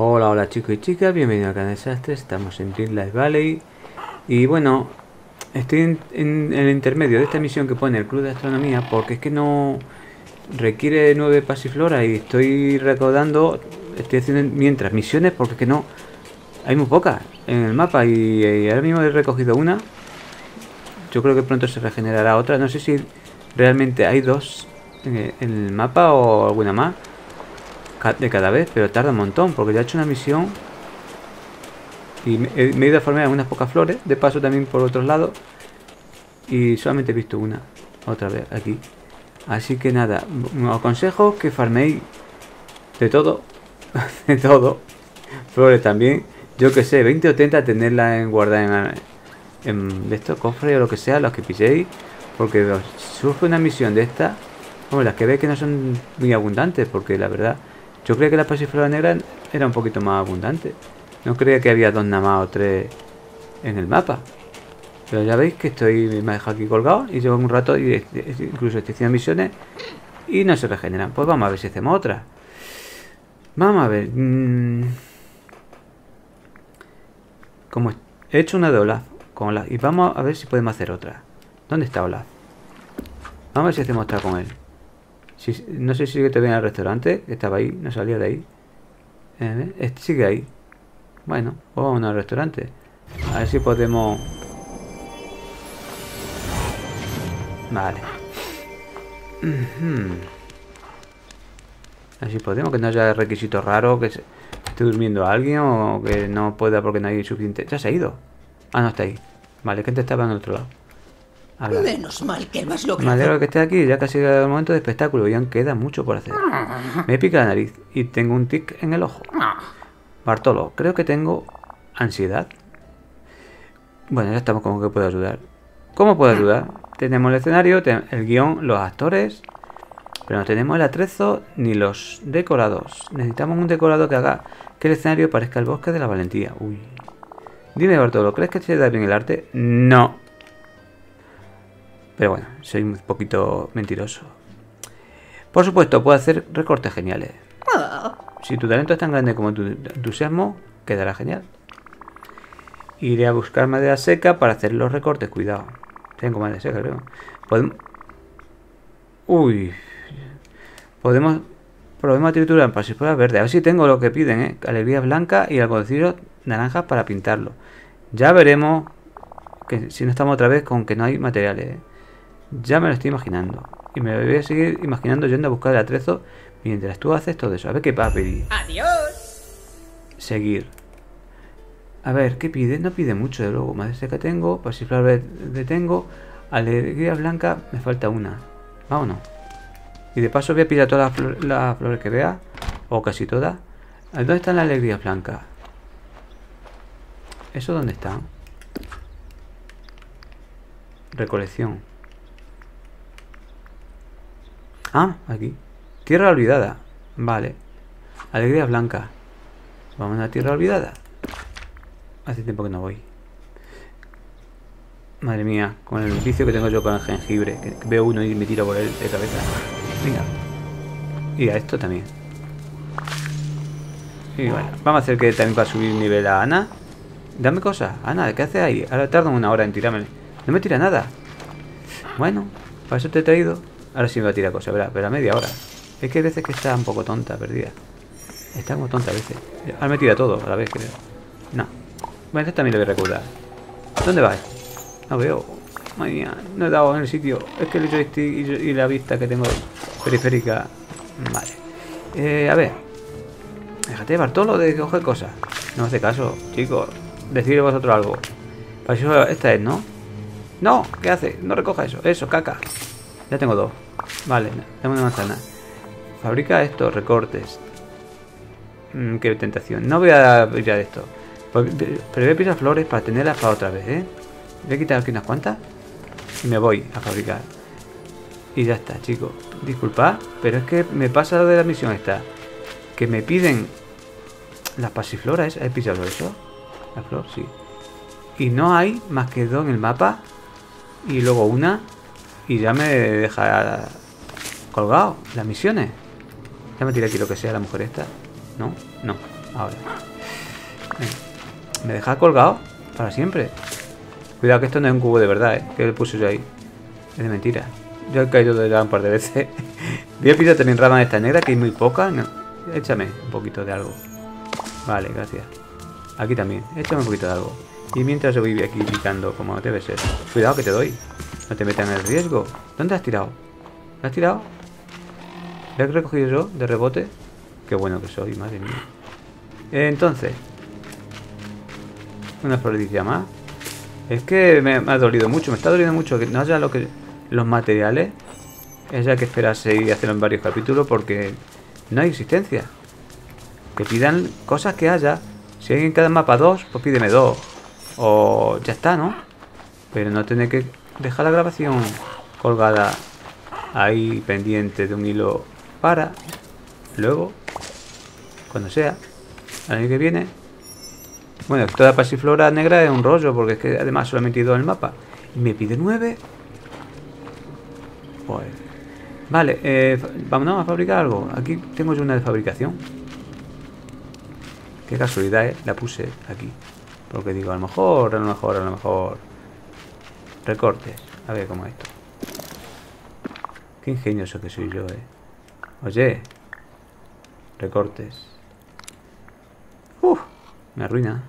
Hola, hola chicos y chicas, bienvenidos a Canal Desastre. Estamos en Dream Life Valley. Y bueno, estoy en el intermedio de esta misión que pone el Club de Astronomía, porque es que no requiere 9 pasiflora y estoy recaudando, estoy haciendo mientras misiones porque es que no, hay muy pocas en el mapa y ahora mismo he recogido una. Yo creo que pronto se regenerará otra. No sé si realmente hay dos en el mapa o alguna más de cada vez, pero tarda un montón porque ya he hecho una misión y me he ido a farmear unas pocas flores, de paso también por otros lados, y solamente he visto una otra vez aquí. Así que nada, os aconsejo que farméis de todo, de todo, flores también, yo que sé, 20 o 30 tenerla en guardar en de estos cofres o lo que sea, los que pilléis, porque os surge una misión de esta, como las que veis que no son muy abundantes, porque la verdad, yo creía que la pasiflora negra era un poquito más abundante. No creía que había dos nada más o tres en el mapa. Pero ya veis que me he dejado aquí colgado y llevo un rato y incluso estoy haciendo misiones y no se regeneran. Pues vamos a ver si hacemos otra. Vamos a ver. Como he hecho una de Olaf con Olaf y vamos a ver si podemos hacer otra. ¿Dónde está Olaf? Vamos a ver si hacemos otra con él. No sé si sigue todavía en el restaurante. Estaba ahí, no salía de ahí. Este sigue ahí. Bueno, pues vamos al restaurante. A ver si podemos... Vale. A ver si podemos, que no haya requisitos raros, que esté durmiendo alguien o que no pueda porque no hay suficiente... Ya se ha ido. Ah, no está ahí. Vale, que antes estaba en el otro lado. Habla. Menos mal que lo has logrado. Me alegro que esté aquí, ya casi llega el momento de espectáculo y aún queda mucho por hacer. Me pica la nariz y tengo un tic en el ojo. Bartolo, creo que tengo ansiedad. Bueno, ya estamos como que puedo ayudar. ¿Cómo puedo ayudar? Tenemos el escenario, el guión, los actores, pero no tenemos el atrezo ni los decorados. Necesitamos un decorado que haga que el escenario parezca el bosque de la valentía. Uy. Dime, Bartolo, ¿crees que se da bien el arte? No. Pero bueno, soy un poquito mentiroso. Por supuesto, puedo hacer recortes geniales. Si tu talento es tan grande como tu entusiasmo, quedará genial. Iré a buscar madera seca para hacer los recortes. Cuidado. Tengo madera seca, creo. Uy. Podemos triturar en pasiflora verde. A ver si tengo lo que piden, ¿eh? Alegría blanca y algodoncillos naranjas para pintarlo. Ya veremos que si no estamos otra vez con que no hay materiales, ¿eh? Ya me lo estoy imaginando. Y me lo voy a seguir imaginando yendo a buscar el atrezo mientras tú haces todo eso. A ver qué va a pedir. ¡Adiós! Seguir. A ver, ¿qué pide? No pide mucho, de luego. Madera seca tengo, pasiflora verde tengo, alegría blanca me falta una. Vámonos. Y de paso voy a pillar todas las flores que vea, o casi todas. ¿Dónde están las alegrías blancas? ¿Eso dónde está? Recolección. Ah, aquí. Tierra olvidada. Vale. Alegría blanca. Vamos a la tierra olvidada. Hace tiempo que no voy. Madre mía, con el vicio que tengo yo con el jengibre, que veo uno y me tiro por él de cabeza. Venga. Y a esto también. Y bueno, vamos a hacer que también para subir nivel a Ana. Dame cosas. Ana, ¿qué haces ahí? Ahora tarda una hora en tirarme. No me tira nada. Bueno, para eso te he traído. Ahora sí me va a tirar cosas, ¿verdad? Pero a media hora. Es que hay veces que está un poco tonta, perdida. Está como tonta a veces. Ahora me tira todo a la vez, creo. No. Bueno, esto también lo voy a recordar. ¿Dónde vas? No veo. Madre mía, no he dado en el sitio. Es que el joystick y la vista que tengo periférica. Vale. A ver. Déjate, Bartolo, de coger cosas. No me hace caso, chicos. Decidle vosotros algo. Para eso esta es, ¿no? No, ¿qué hace? No recoja eso. Eso, caca. Ya tengo dos. Vale, dame una manzana. Fabrica estos recortes. Qué tentación. No voy a pillar esto. Pero voy a pillar flores para tenerlas para otra vez, ¿eh? Voy a quitar aquí unas cuantas y me voy a fabricar. Y ya está, chicos. Disculpad, pero es que me pasa de la misión esta. Que me piden las pasifloras. ¿He pillado eso? La flor, sí. Y no hay más que dos en el mapa. Y luego una. Y ya me deja colgado las misiones. Ya me tira aquí lo que sea la mujer esta. No, no. Ahora. Venga. Me deja colgado para siempre. Cuidado que esto no es un cubo de verdad, que le puse yo ahí. Es de mentira. Yo he caído de ya un par de veces. Voy a pillar también rama de esta negra, que hay muy poca. No. Échame un poquito de algo. Vale, gracias. Aquí también. Échame un poquito de algo. Y mientras yo voy aquí picando como debe ser. Cuidado que te doy. No te metas en el riesgo. ¿Dónde has tirado? ¿Lo has tirado? ¿Lo he recogido yo de rebote? Qué bueno que soy, madre mía. Entonces. Una florecilla más. Es que me ha dolido mucho. Me está doliendo mucho que no haya los materiales. Es ya que esperarse y hacerlo en varios capítulos porque no hay existencia. Que pidan cosas que haya. Si hay en cada mapa 2, pues pídeme 2. O ya está, ¿no? Pero no tener que dejar la grabación colgada ahí pendiente de un hilo para luego, cuando sea, el año que viene. Bueno, toda pasiflora negra es un rollo porque es que además solamente he ido en el mapa. Y me pide 9. Pues vale, vámonos a fabricar algo. Aquí tengo yo una de fabricación. Qué casualidad, la puse aquí. Porque digo, a lo mejor. Recortes. A ver cómo es esto. Qué ingenioso que soy yo, Oye. Recortes. Me arruina.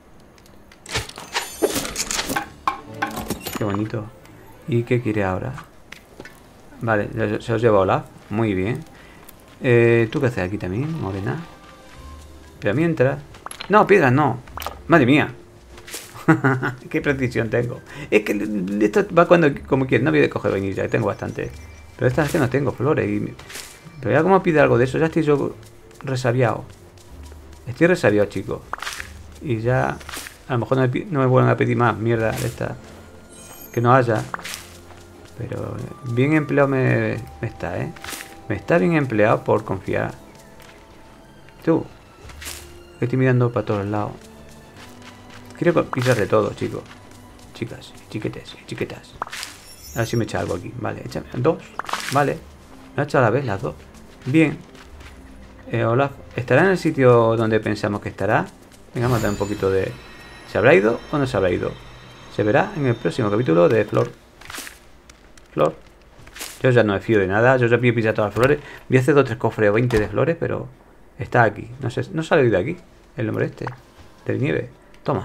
Qué bonito. ¿Y qué quiere ahora? Vale, se os lleva Olaf. Muy bien. ¿Tú qué haces aquí también, morena? Pero mientras... No, piedras no. Madre mía. Qué precisión tengo. Es que esto va cuando como quieres. No voy a coger vainilla, que tengo bastante. Pero estas es que no tengo flores. Pero ya como pide algo de eso, ya estoy yo resabiado. Estoy resabiado, chicos. Y ya a lo mejor no me vuelven a pedir más mierda de esta. Que no haya. Pero bien empleado me está, Me está bien empleado por confiar. Tú. Que estoy mirando para todos lados. Quiero pisar de todo, chicos. Chicas, chiquetes, chiquetas. A ver si me echa algo aquí. Vale, échame 2. Vale. Me ha echado a la vez las 2. Bien. Olaf, ¿estará en el sitio donde pensamos que estará? Venga, vamos a dar un poquito de... ¿Se habrá ido o no se habrá ido? Se verá en el próximo capítulo de Flor. Flor. Yo ya no me fío de nada. Yo ya voy a pillar todas las flores. Voy a hacer 2 o 3 cofres o 20 de flores, pero... Está aquí. No sé, no sale de aquí. El nombre este. Del nieve. Toma.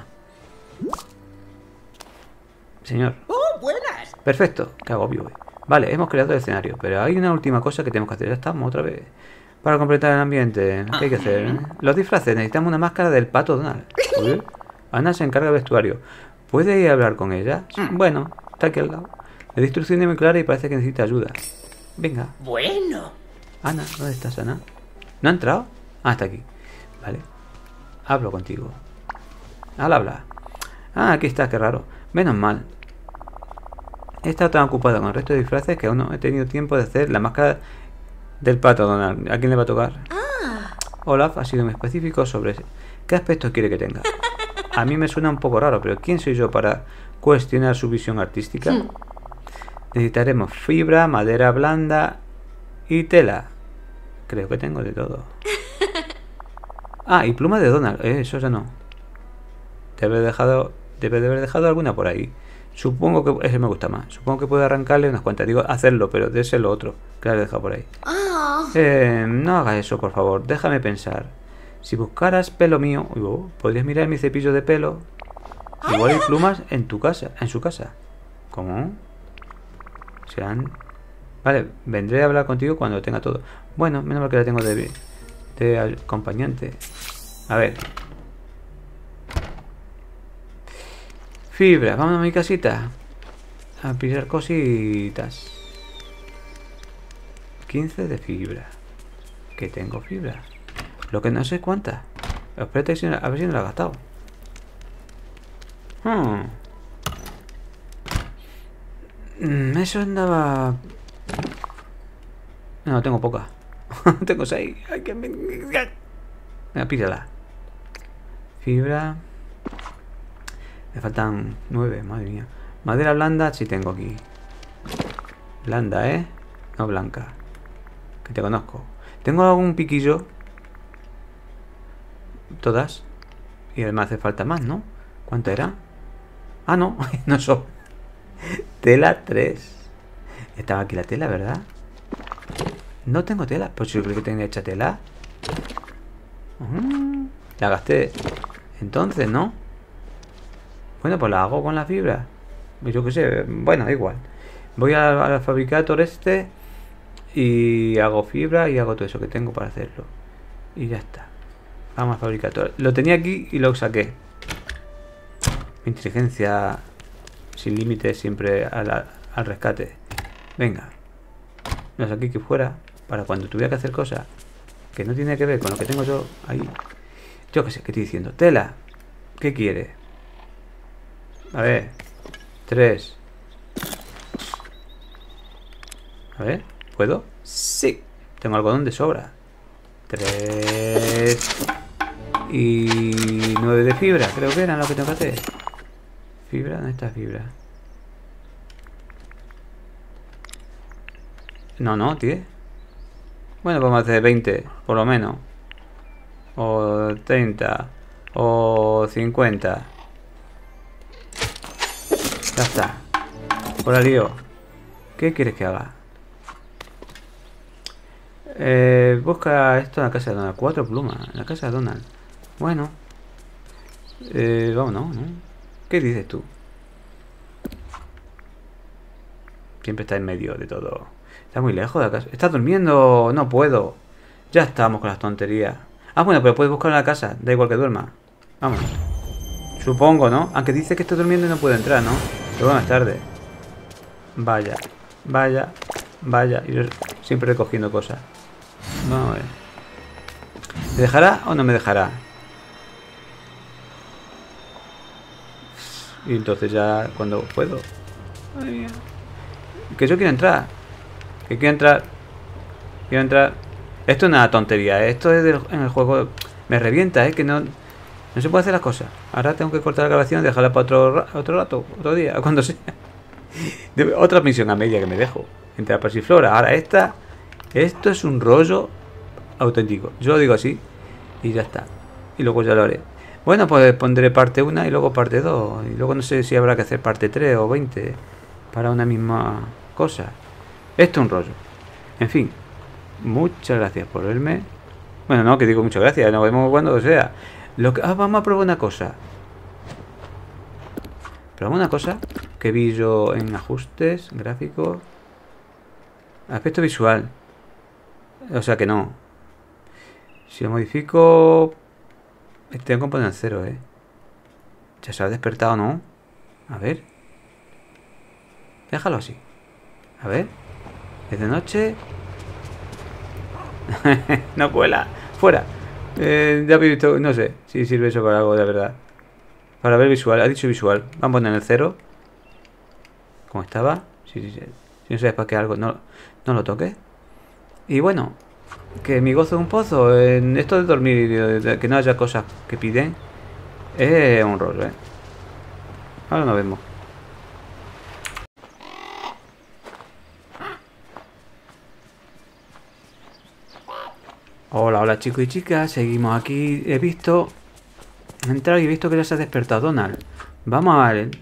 Señor. ¡Oh, buenas! Perfecto. Qué agobio, Vale, hemos creado el escenario. Pero hay una última cosa que tenemos que hacer. Ya estamos otra vez. Para completar el ambiente. ¿Qué hay que hacer? Los disfraces. Necesitamos una máscara del pato Donald. Uy. Ana se encarga del vestuario. ¿Puede ir a hablar con ella? Bueno, está aquí al lado. La instrucción es muy clara y parece que necesita ayuda. Venga. Bueno. Ana, ¿dónde estás, Ana? ¿No ha entrado? Ah, está aquí. Vale. Hablo contigo. Al habla. Ah, aquí está, qué raro. Menos mal. He estado tan ocupado con el resto de disfraces que aún no he tenido tiempo de hacer la máscara del pato Donald. ¿A quién le va a tocar? Olaf ha sido muy específico sobre qué aspectos quiere que tenga. A mí me suena un poco raro, pero ¿quién soy yo para cuestionar su visión artística? Necesitaremos fibra, madera blanda y tela. Creo que tengo de todo. Ah, y pluma de Donald. Eso ya no. Debe de haber dejado alguna por ahí. Supongo que ese me gusta más. Supongo que puedo arrancarle unas cuantas. Digo, hacerlo, pero de ese lo otro. Que la he dejado por ahí. No hagas eso, por favor. Déjame pensar. Si buscaras pelo mío, podrías mirar mi cepillo de pelo. Igual hay plumas en tu casa, en su casa. ¿Cómo? Vale, vendré a hablar contigo cuando tenga todo. Bueno, menos mal que la tengo de acompañante. A ver. Fibra, vamos a mi casita. A pillar cositas. 15 de fibra. Que tengo fibra. Lo que no sé cuántas. Espérate a ver si no la he gastado. Eso andaba... No, tengo poca. Tengo 6. Hay que... Venga, pídala. Fibra. Me faltan 9, madre mía. Madera blanda sí tengo aquí. Blanda, no blanca. Que te conozco. Tengo algún piquillo. todas. Y además hace falta más, ¿no? ¿Cuánto era? Ah, no, no son. Tela 3. Estaba aquí la tela, ¿verdad? No tengo tela. Pues yo creo que tenía hecha tela. La gasté. Entonces, ¿no? Bueno, pues la hago con la fibra. Yo qué sé. Bueno, da igual. Voy al fabricador este. Y hago fibra y hago todo eso que tengo para hacerlo. Y ya está. Vamos al fabricador. Lo tenía aquí y lo saqué. Mi inteligencia sin límites siempre al rescate. Venga. Lo saqué aquí fuera. Para cuando tuviera que hacer cosas que no tiene que ver con lo que tengo yo ahí. Yo qué sé, ¿qué estoy diciendo? Tela. ¿Qué quiere? A ver. 3. A ver. ¿Puedo? Sí. Tengo algodón de sobra. 3. Y 9 de fibra. Creo que era lo que tengo que hacer. ¿Fibra? ¿Dónde está fibra? No, tío. Bueno, vamos a hacer 20, por lo menos. O 30. O 50. Ya está. Por el lío. ¿Qué quieres que haga? Busca esto en la casa de Donald. 4 plumas. En la casa de Donald. Bueno. Vámonos, ¿no? ¿Qué dices tú? Siempre está en medio de todo. Está muy lejos de la casa. ¿Estás durmiendo? No puedo. Ya estamos con las tonterías. Ah, bueno, pero puedes buscarlo en la casa. Da igual que duerma. Vamos. Supongo, ¿no? Aunque dice que estoy durmiendo y no puedo entrar, ¿no? Pero bueno, es tarde. Vaya. Vaya. Vaya. Y yo siempre recogiendo cosas. Vamos a ver. ¿Me dejará o no me dejará? Y entonces ya cuando puedo. Ay, mía. Que yo quiero entrar. Que quiero entrar. Quiero entrar. Esto es una tontería. Esto es en el juego. Me revienta, que no se puede hacer las cosas. Ahora tengo que cortar la grabación y dejarla para otro rato, otro día, cuando sea. Otra misión a media que me dejo. Entre la pasiflora. Ahora esta. Esto es un rollo auténtico. Yo lo digo así. Y ya está. Y luego ya lo haré. Bueno, pues pondré parte 1 y luego parte 2. Y luego no sé si habrá que hacer parte 3 o 20 para una misma cosa. Esto es un rollo. En fin. Muchas gracias por verme. Bueno, no, que digo muchas gracias. Nos vemos cuando sea. Vamos a probar una cosa. Probamos una cosa que vi yo en ajustes, gráficos. Aspecto visual. O sea que no. Si lo modifico... Tengo que poner en 0, Ya se ha despertado, ¿no? A ver. Déjalo así. A ver. Es de noche. No cuela. Fuera. Ya he visto. No sé si sirve eso para algo de verdad. Para ver visual. Ha dicho visual. Vamos a poner el 0. Como estaba. Si no sabes para qué algo, no lo toques. Y bueno. Que mi gozo es un pozo. En esto de dormir y de que no haya cosas que piden. Es un rollo, Ahora nos vemos. Hola chicos y chicas, seguimos aquí. He entrado y he visto que ya se ha despertado Donald. Vamos a él.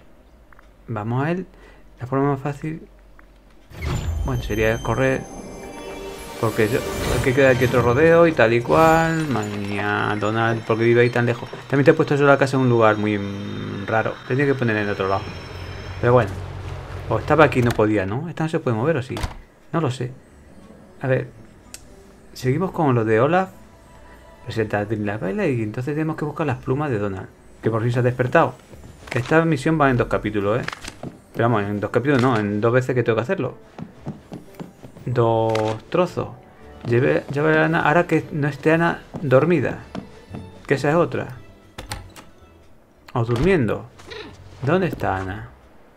La forma más fácil, bueno, sería correr. Porque hay que quedar aquí otro rodeo y tal y cual. Madre mía, Donald, porque vive ahí tan lejos. También te he puesto yo la casa en un lugar muy raro. Tenía que poner en otro lado. Pero bueno. O estaba aquí y no podía, ¿no? Esta no se puede mover, ¿o sí? No lo sé. A ver. Seguimos con lo de Olaf. Presenta la baila y entonces tenemos que buscar las plumas de Donald. Que por fin se ha despertado. Esta misión va en 2 capítulos, Pero vamos, en 2 capítulos no, en 2 veces que tengo que hacerlo. 2 trozos. Lleve a Ana, ahora que no esté Ana dormida. Que esa es otra. O durmiendo. ¿Dónde está Ana?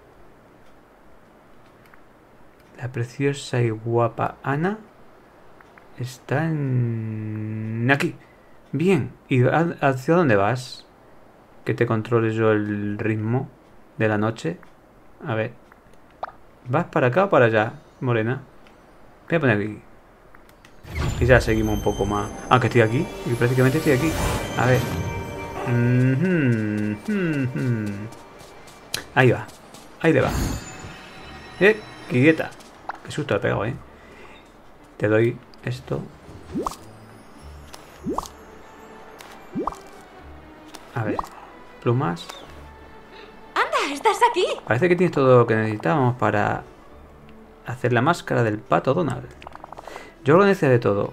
La preciosa y guapa Ana está en... aquí. Bien. ¿Y hacia dónde vas? Que te controle yo el ritmo de la noche. A ver. ¿Vas para acá o para allá, morena? Voy a poner aquí. Y ya seguimos un poco más. Aunque estoy aquí. Y prácticamente estoy aquí. A ver. Ahí va. Ahí le va. Quieta. Qué susto he pegado, Te doy esto. A ver. Plumas. ¡Anda! ¿Estás aquí? Parece que tienes todo lo que necesitábamos para hacer la máscara del pato Donald. Yo organicé de todo.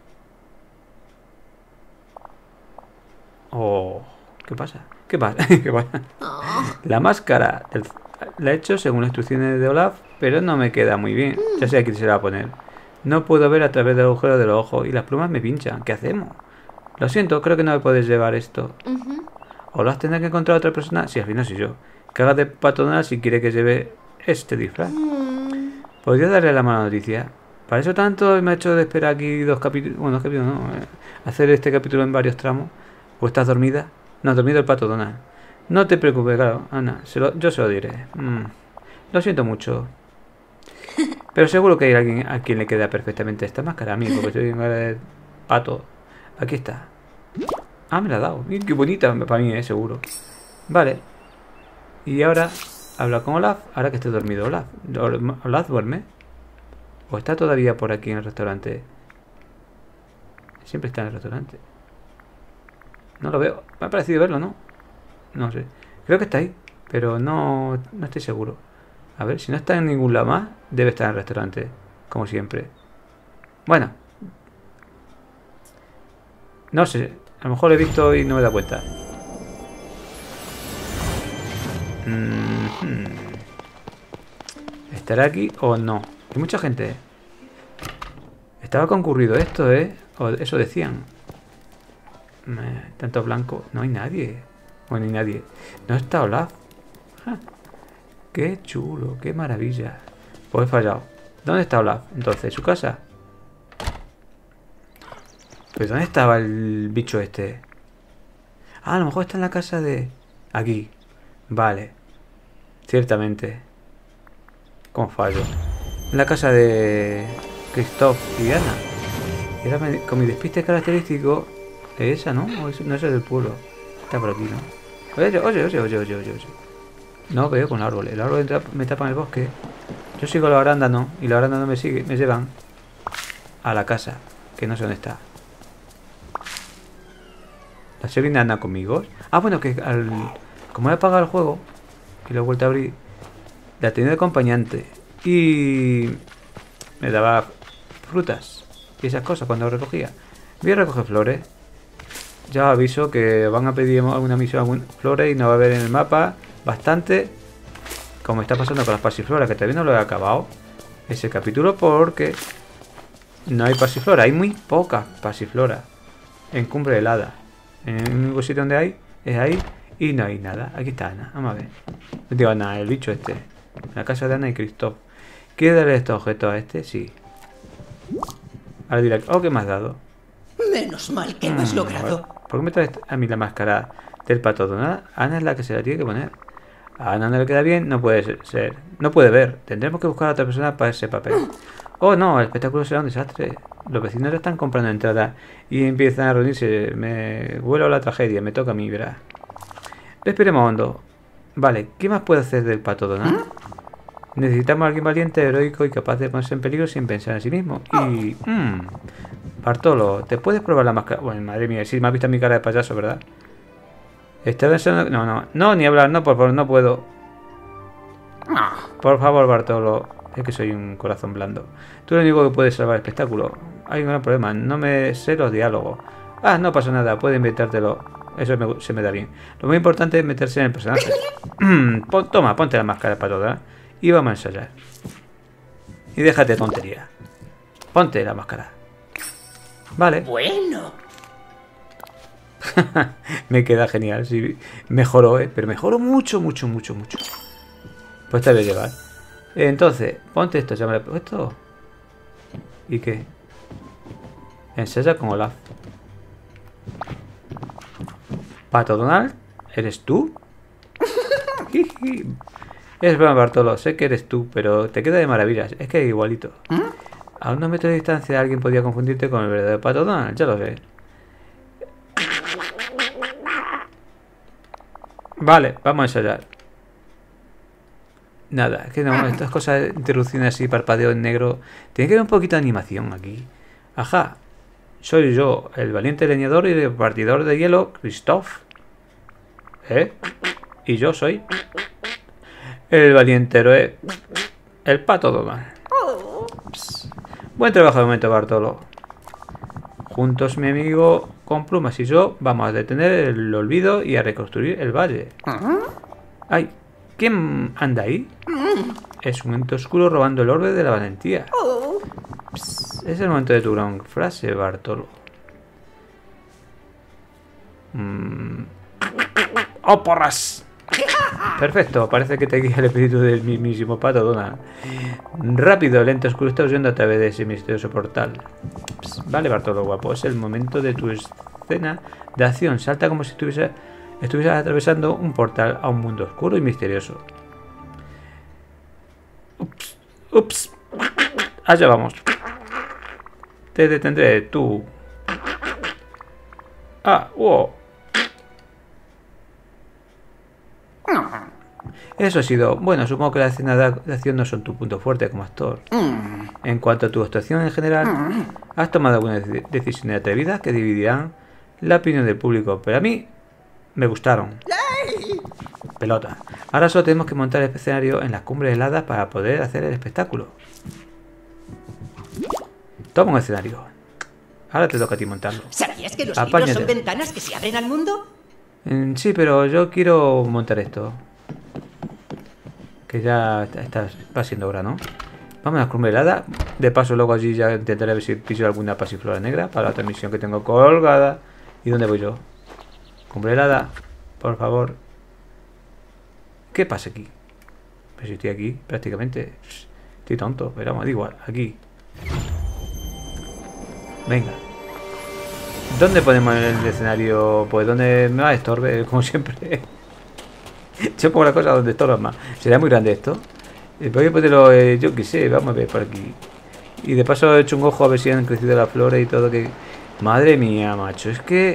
Oh, ¿qué pasa? ¿Qué pasa? ¿Qué pasa? La máscara la he hecho según las instrucciones de Olaf, pero no me queda muy bien. Ya sé a quién se la va a poner. No puedo ver a través del agujero de los ojos y las plumas me pinchan. ¿Qué hacemos? Lo siento, creo que no me puedes llevar esto. Olaf tendrá que encontrar a otra persona. Sí, al final soy yo. Que haga de pato Donald si quiere que lleve este disfraz. ¿Podría darle la mala noticia? Para eso tanto me ha hecho de esperar aquí 2 capítulos. Bueno, 2 capítulos no. Hacer este capítulo en varios tramos. ¿O estás dormida? No, dormido el pato Donald. No te preocupes, claro, Ana. Yo se lo diré. Lo siento mucho. Pero seguro que hay alguien a quien le queda perfectamente esta máscara. A mí, porque soy un pato. Aquí está. Ah, me la ha dado. Qué bonita para mí, seguro. Vale. Y ahora habla con Olaf. Ahora que esté dormido Olaf. ¿Olaf duerme? ¿O está todavía por aquí en el restaurante? Siempre está en el restaurante. No lo veo. Me ha parecido verlo, ¿no? No sé. Creo que está ahí. Pero no estoy seguro. A ver, si no está en ningún lado más, debe estar en el restaurante. Como siempre. Bueno. No sé. A lo mejor lo he visto y no me he dado cuenta. ¿Estará aquí o no? Hay mucha gente. Estaba concurrido esto, O eso decían. Tanto blanco. No hay nadie. Bueno, hay nadie. No está Olaf. Qué chulo, qué maravilla. Pues he fallado. ¿Dónde está Olaf? Entonces, ¿su casa? Pues ¿dónde estaba el bicho este? Ah, a lo mejor está en la casa de... Aquí. Vale. Ciertamente. ¿Cómo fallo? En la casa de... Christoph y Ana. Y ahora con mi despiste característico... Es esa, ¿no? ¿O no es el del pueblo? Está por aquí, ¿no? Oye. No veo con el árbol. El árbol me tapa en el bosque. Yo sigo la arándano y la arándano me sigue. Me llevan a la casa. Que no sé dónde está. ¿La serie anda conmigo? Ah, bueno, que como he apagado el juego, que lo he vuelto a abrir, la tenía de acompañante. Y me daba frutas y esas cosas cuando lo recogía. Voy a recoger flores. Ya os aviso que van a pedir alguna misión, flores, y no va a haber en el mapa bastante. Como está pasando con las pasifloras, que todavía no lo he acabado ese capítulo porque no hay pasiflora. Hay muy pocas pasifloras en Cumbre Helada. En el único sitio donde hay es ahí y no hay nada. Aquí está Ana, vamos a ver. No digo Ana, el bicho este. En la casa de Ana y Christoph. ¿Quieres darle estos objetos a este? Sí. Ahora dirá, oh, ¿qué me has dado? Menos mal que lo has logrado. ¿Por qué me traes a mí la máscara del pato Donald? Ana es la que se la tiene que poner. A Ana no le queda bien, no puede ser. No puede ver. Tendremos que buscar a otra persona para ese papel. Oh no, el espectáculo será un desastre. Los vecinos están comprando entradas y empiezan a reunirse. Me vuelo a la tragedia, me toca a mí, verás. Esperemos hondo. Vale, ¿qué más puede hacer del pato Donald? Necesitamos a alguien valiente, heroico y capaz de ponerse en peligro sin pensar en sí mismo. Y... Bartolo, ¿te puedes probar la máscara? Bueno, madre mía, si me has visto mi cara de payaso, ¿verdad? ¿Estás pensando? No, ni hablar, no, por favor, no puedo. Por favor, Bartolo. Es que soy un corazón blando. Tú lo único que puedes salvar el espectáculo. Hay un gran problema, no me sé los diálogos. Ah, no pasa nada, puedes inventártelo. Eso se me da bien. Lo muy importante es meterse en el personaje. Toma, ponte la máscara para todas. Y vamos a ensayar. Y déjate de tontería. Ponte la máscara. Vale. Bueno. Me queda genial. Sí, mejoró, pero mejoró mucho. Pues te voy a llevar. Entonces, ponte esto. ¿Ya me lo he puesto? ¿Y qué? Ensaya con Olaf. Pato Donald, ¿eres tú? Es broma, Bartolo, sé que eres tú, pero te queda de maravillas. Es que igualito. A unos metros de distancia alguien podría confundirte con el verdadero Pato Donald, ya lo sé. Vale, vamos a ensayar. Nada, es que no, estas cosas, interrupciones así, parpadeo en negro. Tiene que haber un poquito de animación aquí. Ajá, soy yo, el valiente leñador y repartidor de hielo, Christoph. Y yo soy el valiente héroe, el Pato Donald. Psst. Buen trabajo de momento, Bartolo. Juntos, mi amigo con plumas y yo vamos a detener el olvido y a reconstruir el valle. ¡Ay! ¿Quién anda ahí? Es un ente oscuro robando el orbe de la valentía. Psst, es el momento de tu gran frase, Bartolo. ¡Oh, porras! Perfecto, parece que te guía el espíritu del mismísimo Pato Donald. Rápido, el ente oscuro está huyendo a través de ese misterioso portal. Psst, vale, Bartolo guapo, es el momento de tu escena de acción. Salta como si estuvieras atravesando un portal a un mundo oscuro y misterioso. Ups, ups. Allá vamos. Te detendré, tú. Ah, wow. Eso ha sido... Bueno, supongo que las escenas de acción no son tu punto fuerte como actor. En cuanto a tu actuación en general, has tomado algunas decisiones atrevidas que dividirán la opinión del público, pero a mí me gustaron. Pelota. Ahora solo tenemos que montar el escenario en las cumbres heladas para poder hacer el espectáculo. Toma un escenario. Ahora te toca a ti montarlo. ¿Sabías que los libros son ventanas que se abren al mundo? Sí, pero yo quiero montar esto. Que ya va siendo hora, ¿no? Vamos a la cumbre helada. De paso, luego allí ya intentaré ver si piso alguna pasiflora negra para la transmisión que tengo colgada. ¿Y dónde voy yo? Cumbre helada, por favor. ¿Qué pasa aquí? Pues si estoy aquí, prácticamente. Estoy tonto, pero vamos, da igual. Aquí. Venga. ¿Dónde ponemos el escenario? Pues donde me va a estorbe, como siempre. Yo pongo la cosa donde estorba más. ¿Será muy grande esto? Voy a ponerlo, yo qué sé, vamos a ver por aquí. Y de paso he hecho un ojo a ver si han crecido las flores y todo. Que madre mía, macho, es que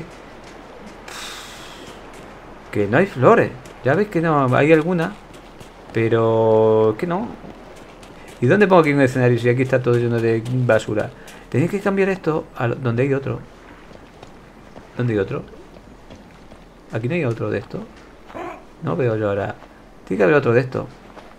no hay flores. Ya veis que no, hay algunas, pero que no. ¿Y dónde pongo aquí un escenario si aquí está todo lleno de basura? Tenéis que cambiar esto a donde hay otro. ¿Dónde hay otro? Aquí no hay otro de esto. No veo yo ahora. Tiene que haber otro de esto.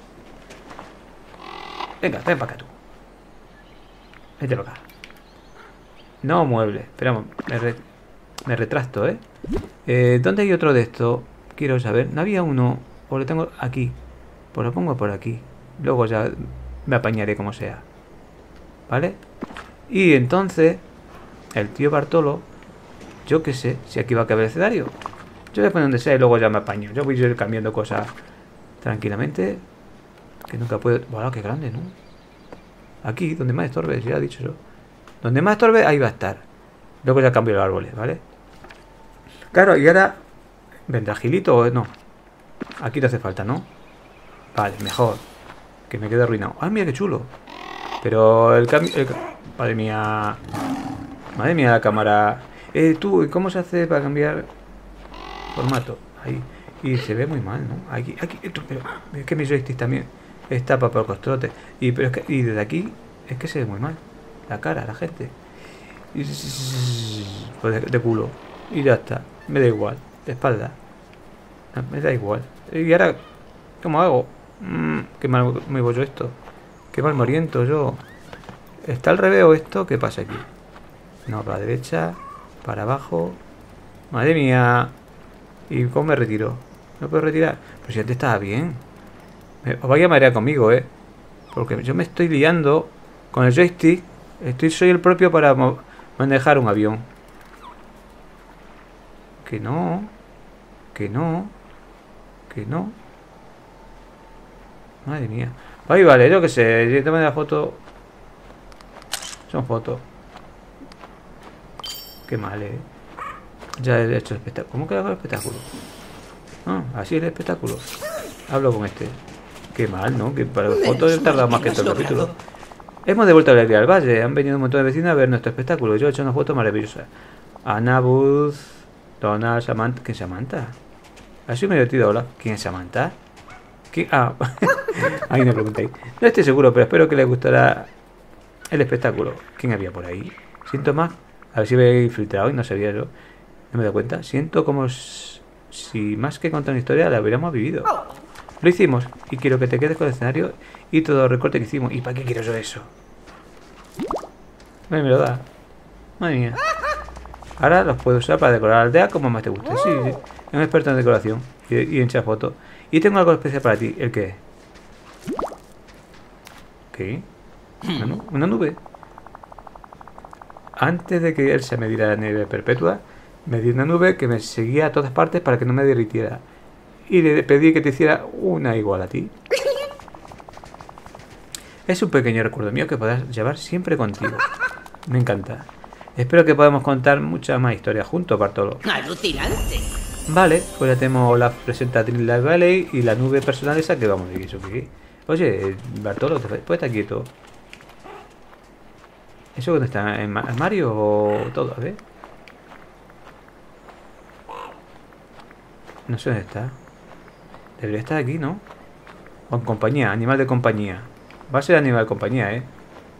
Venga, ven para acá tú. Vete para acá. No mueble. Esperamos. Me retracto, ¿eh? ¿Dónde hay otro de esto? Quiero saber. No había uno. O lo tengo aquí. Pues lo pongo por aquí. Luego ya me apañaré como sea. ¿Vale? Y entonces el tío Bartolo, yo qué sé, si aquí va a caber el escenario. Yo voy a poner donde sea y luego ya me apaño. Yo voy a ir cambiando cosas tranquilamente. Que nunca puedo... ¡Wow, qué grande!, ¿no? Aquí, donde más estorbe, ya he dicho yo. Donde más estorbe, ahí va a estar. Luego ya cambio los árboles, ¿vale? Claro, y ahora... ¿Vendrá Gilito o no? Aquí te hace falta, ¿no? Vale, mejor. Que me quede arruinado. ¡Ah, mira qué chulo! Pero el cambio... Madre mía. Madre mía la cámara. Tú, ¿cómo se hace para cambiar formato? Ahí. Y se ve muy mal, ¿no? Aquí, pero es que mi joystick también está para pocos trotes. Y desde aquí es que se ve muy mal. La cara, la gente. Y, pues de culo. Y ya está. Me da igual. De espalda. Me da igual. Y ahora, ¿cómo hago? Qué mal me voy yo esto. Qué mal me oriento yo. ¿Está al revés o esto? ¿Qué pasa aquí? No, para la derecha. Para abajo. Madre mía. ¿Y cómo me retiro? ¿No puedo retirar? Pues si antes estaba bien. Os vaya a marear conmigo, ¿eh? Porque yo me estoy liando con el joystick. Soy el propio para manejar un avión. Que no. Que no. Que no. Madre mía. Ay, vale, yo qué sé. Si te mando la foto. Son fotos. Qué mal, ¿eh? Ya he hecho el espectáculo. ¿Cómo que hago el espectáculo? Ah, así es el espectáculo. Hablo con este. Qué mal, ¿no? Que para fotos he tardado más que todo el capítulo. Hemos devuelto la alegría al valle. Han venido un montón de vecinos a ver nuestro espectáculo. Yo he hecho una foto maravillosa. Ana, Buzz, Donald, Samantha. ¿Quién es Samantha? Ha sido muy divertido. Hola. ¿Quién es Samantha? ¿Quién? Ah, ahí no preguntéis. No estoy seguro, pero espero que les gustará el espectáculo. ¿Quién había por ahí? Siento más. A ver si me he infiltrado y no sabía yo. No me he dado cuenta. Siento como si más que contar una historia la hubiéramos vivido. Lo hicimos y quiero que te quedes con el escenario y todo el recorte que hicimos. ¿Y para qué quiero yo eso? Me lo da. Madre mía. Ahora los puedo usar para decorar la aldea como más te guste. Sí, sí. Soy un experto en decoración y en echar fotos. Y tengo algo especial para ti. ¿El qué? ¿Qué? Una nube. Antes de que Elsa me diera la nieve perpetua, me dio una nube que me seguía a todas partes para que no me derritiera. Y le pedí que te hiciera una igual a ti. Es un pequeño recuerdo mío que podrás llevar siempre contigo. Me encanta. Espero que podamos contar muchas más historias juntos, Bartolo. ¡Alucinante! Vale, pues ya tenemos la presentatriz Live Valley y la nube personal esa que vamos a vivir. Oye, Bartolo, ¿te puedes estar quieto? ¿Eso dónde está? ¿En Mario o todo? A ver. No sé dónde está. Debería estar aquí, ¿no? O en compañía, animal de compañía. Va a ser animal de compañía, ¿eh?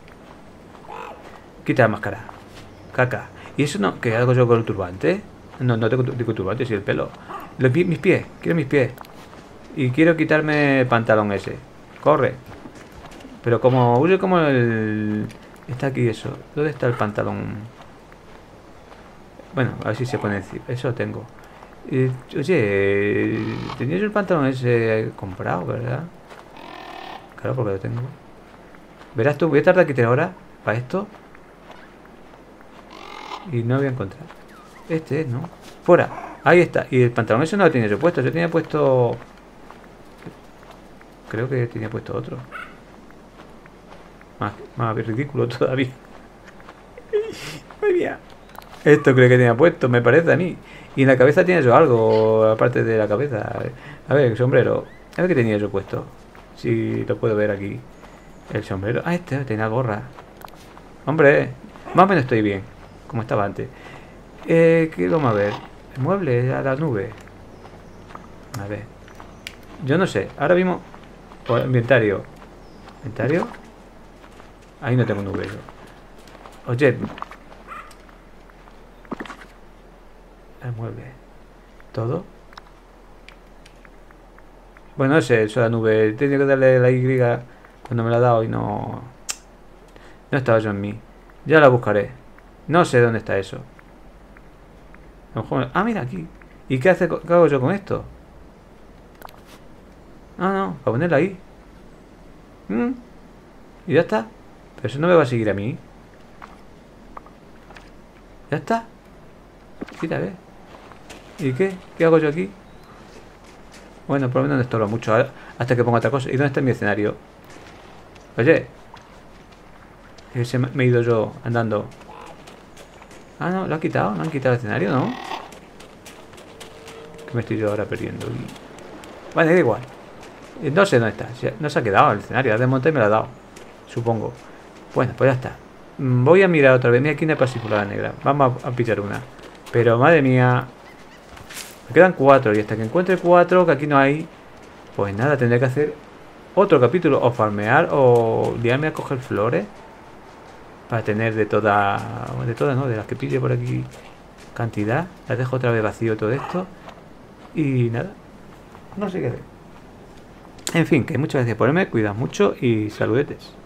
Quita la máscara. Caca. ¿Y eso no? ¿Qué hago yo con el turbante? No, no tengo turbante, si el pelo. Mis pies. Quiero mis pies. Y quiero quitarme el pantalón ese. Corre. Pero como... Huye como el... Está aquí eso. ¿Dónde está el pantalón? Bueno, a ver si se pone encima. Eso lo tengo. Oye, ¿tenías el pantalón ese comprado, verdad? Claro, porque lo tengo. Verás tú, voy a tardar aquí 3 horas para esto. Y no voy a encontrar. Este es, ¿no? Fuera. Ahí está. Y el pantalón ese no lo tenía yo puesto. Yo tenía puesto... Creo que tenía puesto otro. Más ridículo todavía. Madre mía. Esto creo que tenía puesto, me parece a mí. Y en la cabeza tenía yo algo, aparte de la cabeza. A ver, el sombrero. A ver qué tenía yo puesto. Si lo puedo ver aquí. El sombrero. Ah, este tenía gorra. Hombre, más o menos estoy bien. Como estaba antes. ¿Qué vamos a ver? El mueble, a la nube. A ver. Yo no sé. Ahora mismo... Pues, inventario. ¿Inventario? Ahí no tengo nube. Oye. El mueble. ¿Todo? Bueno, no sé, eso de la nube. Tenía que darle la Y cuando me la ha dado y no... No estaba yo en mí. Ya la buscaré. No sé dónde está eso. A lo mejor... Ah, mira aquí. ¿Y qué hago yo con esto? Ah, no, para ponerla ahí. Y ya está. Pero eso no me va a seguir a mí. Ya está. Mira, a ver. ¿Y qué? ¿Qué hago yo aquí? Bueno, por lo menos no estorba mucho hasta que ponga otra cosa. ¿Y dónde está mi escenario? Oye. Me he ido yo andando. Ah, no, lo han quitado. No han quitado el escenario, ¿no? Que me estoy yo ahora perdiendo. Vale, da igual. No sé dónde está. No se ha quedado el escenario. La desmonté y me lo ha dado. Supongo. Bueno, pues ya está. Voy a mirar otra vez. Mira aquí una pasícula negra. Vamos a pillar una. Pero madre mía. Me quedan 4. Y hasta que encuentre 4, que aquí no hay. Pues nada, tendré que hacer otro capítulo. O farmear o liarme a coger flores. Para tener de todas. De todas, ¿no? De las que pille por aquí cantidad. Las dejo otra vez vacío todo esto. Y nada. No sé qué hacer. En fin, que muchas gracias por verme. Cuidad mucho y saludetes.